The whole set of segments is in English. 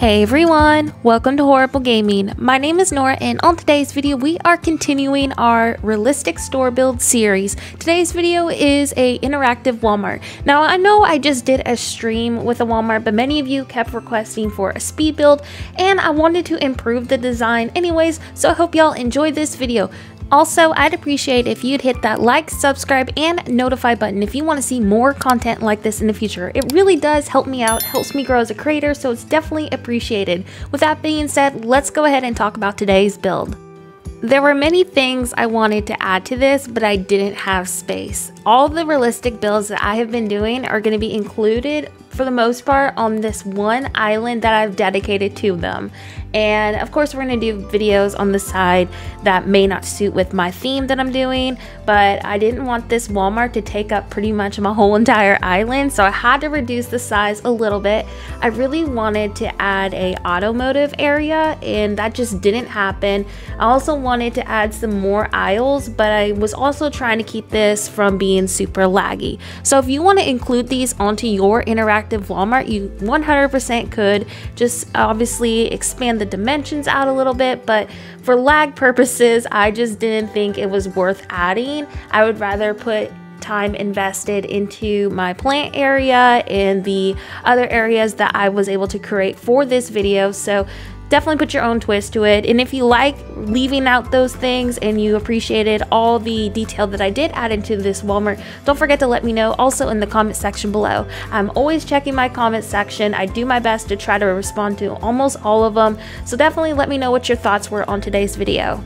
Hey everyone, welcome to Horrible Gaming. My name is Nora and on today's video we are continuing our realistic store build series. Today's video is a interactive Walmart. Now I know I just did a stream with a Walmart, but many of you kept requesting for a speed build and I wanted to improve the design anyways, so I hope y'all enjoyed this video. Also, I'd appreciate if you'd hit that like, subscribe, and notify button if you want to see more content like this in the future. It really does help me out, helps me grow as a creator, so it's definitely appreciated. With that being said, let's go ahead and talk about today's build. There were many things I wanted to add to this, but I didn't have space. All the realistic builds that I have been doing are going to be included for the most part on this one island that I've dedicated to them. And of course we're going to do videos on the side that may not suit with my theme that I'm doing, but I didn't want this Walmart to take up pretty much my whole entire island, so I had to reduce the size a little bit. I really wanted to add a automotive area and that just didn't happen. I also wanted to add some more aisles, but I was also trying to keep this from being super laggy. So if you want to include these onto your interactive Walmart, you 100% could. Just obviously expand the dimensions out a little bit, but for lag purposes I just didn't think it was worth adding. I would rather put time invested into my plant area and the other areas that I was able to create for this video. So definitely put your own twist to it, and if you like leaving out those things and you appreciated all the detail that I did add into this Walmart, don't forget to let me know also in the comment section below. I'm always checking my comment section. I do my best to try to respond to almost all of them, so definitely let me know what your thoughts were on today's video.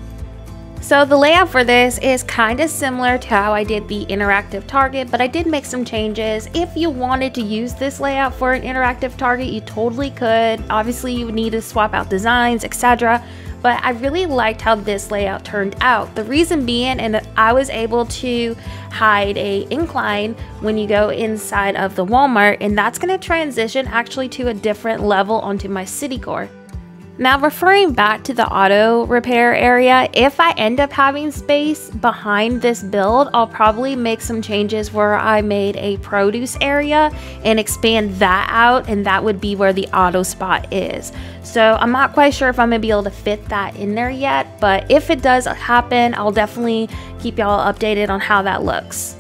So the layout for this is kind of similar to how I did the interactive Target, but I did make some changes. If you wanted to use this layout for an interactive Target, you totally could. Obviously you would need to swap out designs, etc. But I really liked how this layout turned out. The reason being, and I was able to hide a incline when you go inside of the Walmart, and that's going to transition actually to a different level onto my city core. Now referring back to the auto repair area, if I end up having space behind this build, I'll probably make some changes where I made a produce area and expand that out, and that would be where the auto spot is. So I'm not quite sure if I'm gonna be able to fit that in there yet, but if it does happen, I'll definitely keep y'all updated on how that looks.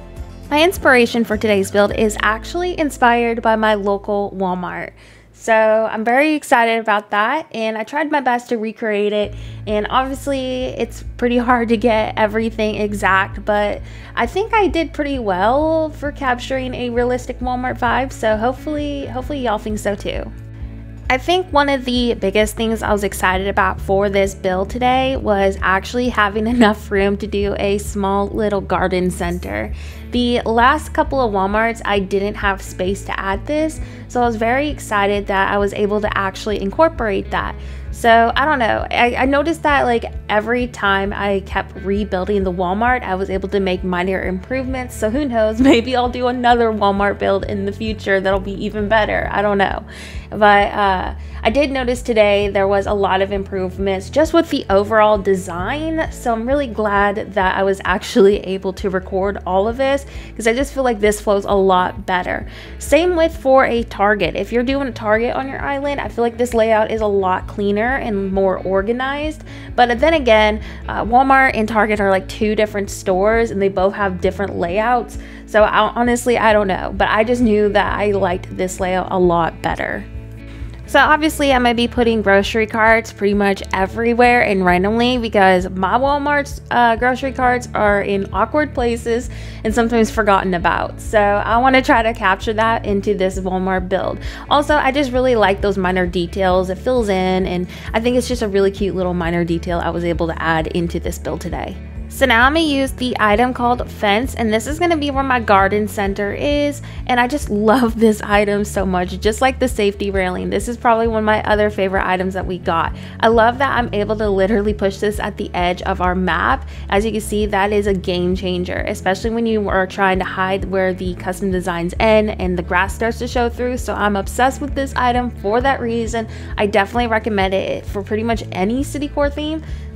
My inspiration for today's build is actually inspired by my local Walmart. So I'm very excited about that, and I tried my best to recreate it, and obviously it's pretty hard to get everything exact, but I think I did pretty well for capturing a realistic Walmart vibe, so hopefully y'all think so too. I think one of the biggest things I was excited about for this build today was actually having enough room to do a small little garden center. The last couple of Walmarts I didn't have space to add this, so I was very excited that I was able to actually incorporate that. So I don't know, I noticed that like every time I kept rebuilding the Walmart, I was able to make minor improvements. So who knows, maybe I'll do another Walmart build in the future that'll be even better. I don't know. But I did notice today there was a lot of improvements just with the overall design. So I'm really glad that I was actually able to record all of this, because I just feel like this flows a lot better. Same with for a Target. If you're doing a Target on your island, I feel like this layout is a lot cleaner and more organized. But then again, Walmart and Target are like two different stores and they both have different layouts. So honestly, I don't know, but I just knew that I liked this layout a lot better. So obviously I'm going to be putting grocery carts pretty much everywhere and randomly, because my Walmart's grocery carts are in awkward places and sometimes forgotten about. So I want to try to capture that into this Walmart build. Also, I just really like those minor details. It fills in, and I think it's just a really cute little minor detail I was able to add into this build today. So now I'm going to use the item called fence, and this is going to be where my garden center is, and I just love this item so much, just like the safety railing. This is probably one of my other favorite items that we got. I love that I'm able to literally push this at the edge of our map. As you can see, that is a game changer, especially when you are trying to hide where the custom designs end and the grass starts to show through. So I'm obsessed with this item for that reason. I definitely recommend it for pretty much any city core theme.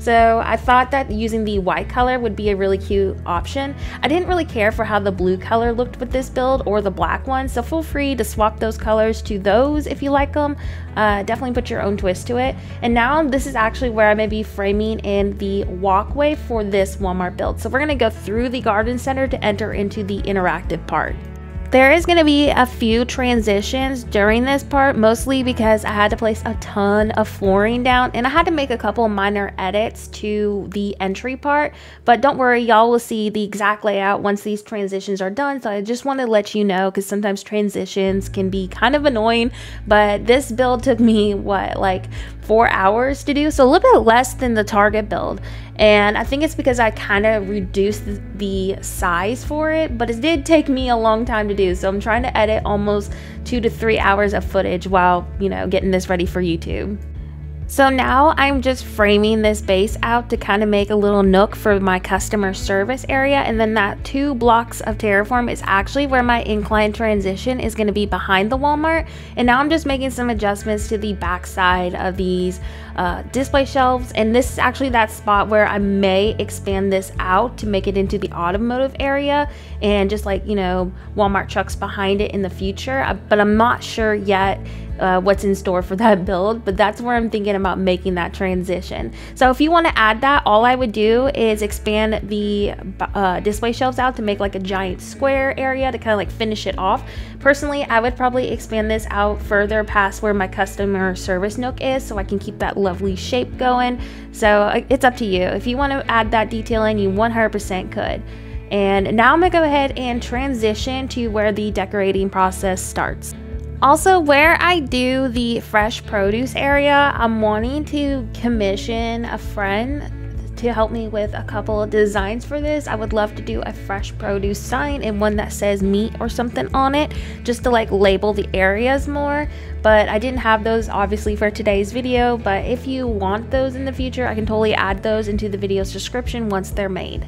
So I thought that using the white color would be a really cute option. I didn't really care for how the blue color looked with this build or the black one, so feel free to swap those colors to those if you like them. Definitely put your own twist to it. And now this is actually where I'm going to be framing in the walkway for this Walmart build. So we're going to go through the garden center to enter into the interactive part. There is going to be a few transitions during this part, mostly because I had to place a ton of flooring down and I had to make a couple minor edits to the entry part. But don't worry, y'all will see the exact layout once these transitions are done. So I just want to let you know, because sometimes transitions can be kind of annoying, but this build took me, what, like 4 hours to do, so a little bit less than the Target build. And I think it's because I kind of reduced the size for it, but it did take me a long time to do. So I'm trying to edit almost 2 to 3 hours of footage while, you know, getting this ready for YouTube. So now I'm just framing this base out to kind of make a little nook for my customer service area, and then that 2 blocks of terraform is actually where my incline transition is going to be behind the Walmart. And now I'm just making some adjustments to the back side of these display shelves, and this is actually that spot where I may expand this out to make it into the automotive area and just, like, you know, Walmart trucks behind it in the future, but I'm not sure yet what's in store for that build, but that's where I'm thinking about making that transition. So if you want to add that, all I would do is expand the display shelves out to make like a giant square area to kind of like finish it off. Personally, I would probably expand this out further past where my customer service nook is, so I can keep that lovely shape going. So it's up to you. If you want to add that detail in, you 100% could. And now I'm gonna go ahead and transition to where the decorating process starts. Also, where I do the fresh produce area, I'm wanting to commission a friend to help me with a couple of designs for this. I would love to do a fresh produce sign and one that says meat or something on it, just to like label the areas more. But I didn't have those obviously for today's video, but if you want those in the future, I can totally add those into the video's description once they're made.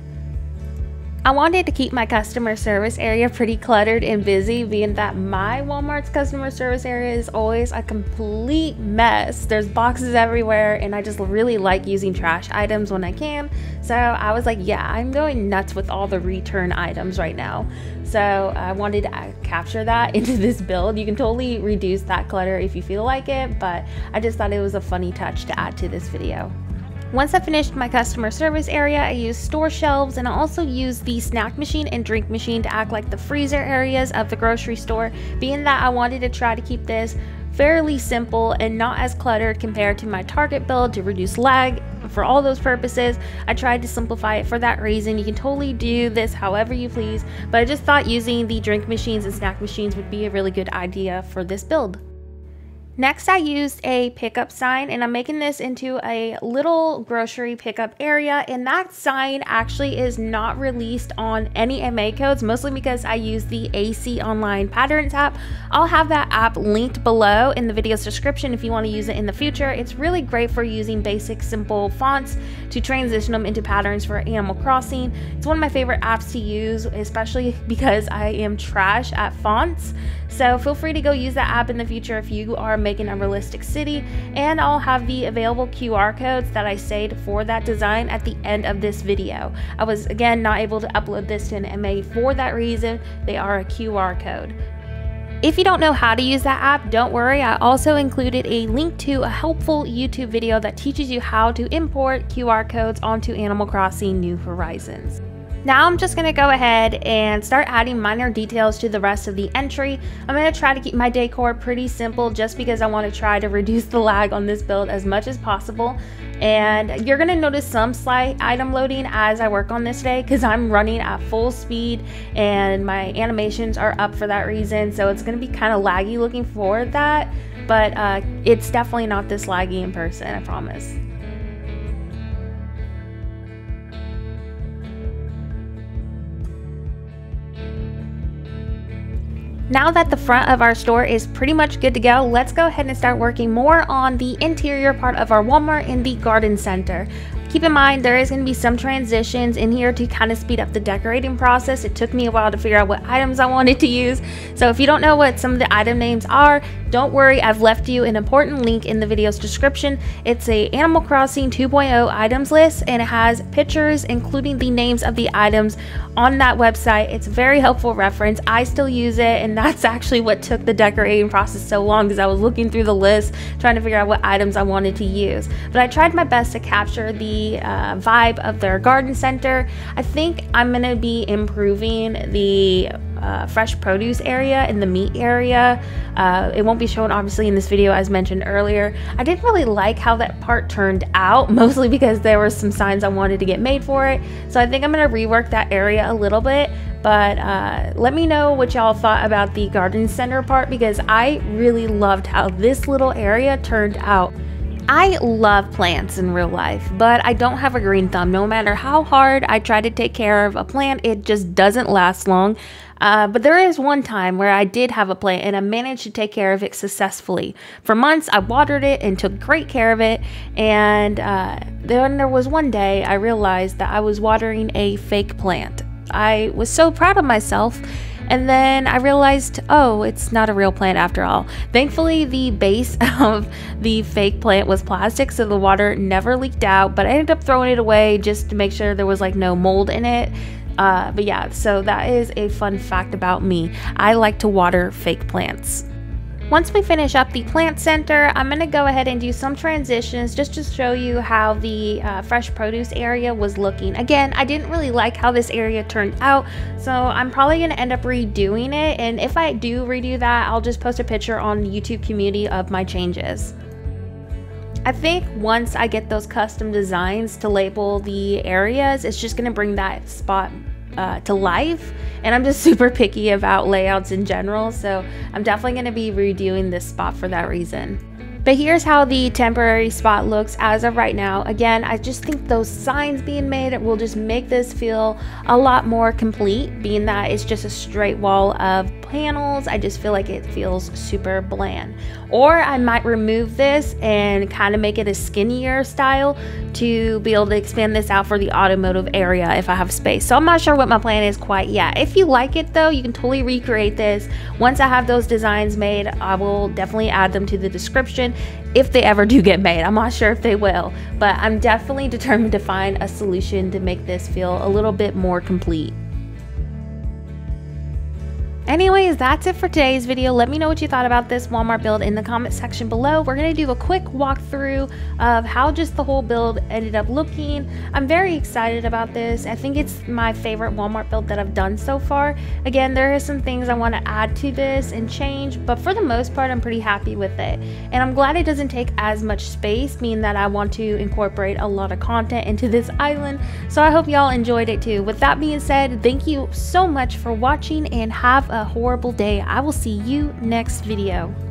I wanted to keep my customer service area pretty cluttered and busy, being that my Walmart's customer service area is always a complete mess. There's boxes everywhere, and I just really like using trash items when I can. So I was like, yeah, I'm going nuts with all the return items right now. So I wanted to capture that into this build. You can totally reduce that clutter if you feel like it, but I just thought it was a funny touch to add to this video. Once I finished my customer service area, I used store shelves, and I also used the snack machine and drink machine to act like the freezer areas of the grocery store, being that I wanted to try to keep this fairly simple and not as cluttered compared to my Target build to reduce lag. For all those purposes, I tried to simplify it for that reason. You can totally do this however you please, but I just thought using the drink machines and snack machines would be a really good idea for this build. Next, I used a pickup sign, and I'm making this into a little grocery pickup area, and that sign actually is not released on any MA codes, mostly because I use the AC Online Patterns app. I'll have that app linked below in the video's description if you want to use it in the future. It's really great for using basic, simple fonts to transition them into patterns for Animal Crossing. It's one of my favorite apps to use, especially because I am trash at fonts. So feel free to go use that app in the future if you are making a realistic city, and I'll have the available QR codes that I saved for that design at the end of this video. I was again not able to upload this to an MA for that reason. They are a QR code. If you don't know how to use that app, don't worry, I also included a link to a helpful YouTube video that teaches you how to import QR codes onto Animal Crossing New Horizons. Now I'm just going to go ahead and start adding minor details to the rest of the entry. I'm going to try to keep my decor pretty simple just because I want to try to reduce the lag on this build as much as possible. And you're going to notice some slight item loading as I work on this today because I'm running at full speed and my animations are up for that reason. So it's going to be kind of laggy looking for that, but it's definitely not this laggy in person, I promise. Now that the front of our store is pretty much good to go, let's go ahead and start working more on the interior part of our Walmart in the garden center. Keep in mind, there is going to be some transitions in here to kind of speed up the decorating process. It took me a while to figure out what items I wanted to use. So if you don't know what some of the item names are, Don't worry, I've left you an important link in the video's description. It's a Animal Crossing 2.0 items list, and it has pictures including the names of the items on that website. It's a very helpful reference. I still use it, and that's actually what took the decorating process so long, because I was looking through the list trying to figure out what items I wanted to use. But I tried my best to capture the vibe of their garden center. I think I'm going to be improving the fresh produce area and the meat area. It won't be shown obviously in this video as mentioned earlier. I didn't really like how that part turned out, mostly because there were some signs I wanted to get made for it. So I think I'm going to rework that area a little bit. But let me know what y'all thought about the garden center part, because I really loved how this little area turned out. I love plants in real life, but I don't have a green thumb. No matter how hard I try to take care of a plant, it just doesn't last long. But there is one time where I did have a plant and I managed to take care of it successfully. For months, I watered it and took great care of it. And then there was one day I realized that I was watering a fake plant. I was so proud of myself. And then I realized, oh, it's not a real plant after all. Thankfully, the base of the fake plant was plastic, so the water never leaked out, but I ended up throwing it away just to make sure there was like no mold in it. But yeah, so that is a fun fact about me. I like to water fake plants. Once we finish up the plant center, I'm going to go ahead and do some transitions just to show you how the fresh produce area was looking. Again, I didn't really like how this area turned out, so I'm probably going to end up redoing it. And if I do redo that, I'll just post a picture on the YouTube community of my changes. I think once I get those custom designs to label the areas, it's just going to bring that spot to life. And I'm just super picky about layouts in general, so I'm definitely going to be redoing this spot for that reason. But here's how the temporary spot looks as of right now. Again, I just think those signs being made will just make this feel a lot more complete, being that it's just a straight wall of panels. I just feel like it feels super bland. Or I might remove this and kind of make it a skinnier style to be able to expand this out for the automotive area if I have space. So I'm not sure what my plan is quite yet. If you like it though, you can totally recreate this. Once I have those designs made, I will definitely add them to the description if they ever do get made. I'm not sure if they will, but I'm definitely determined to find a solution to make this feel a little bit more complete. Anyways, that's it for today's video. Let me know what you thought about this Walmart build in the comment section below. We're going to do a quick walkthrough of how just the whole build ended up looking. I'm very excited about this. I think it's my favorite Walmart build that I've done so far. Again, there are some things I want to add to this and change, but for the most part, I'm pretty happy with it. And I'm glad it doesn't take as much space, meaning that I want to incorporate a lot of content into this island. So I hope y'all enjoyed it too. With that being said, thank you so much for watching and have a horrible day. I will see you next video.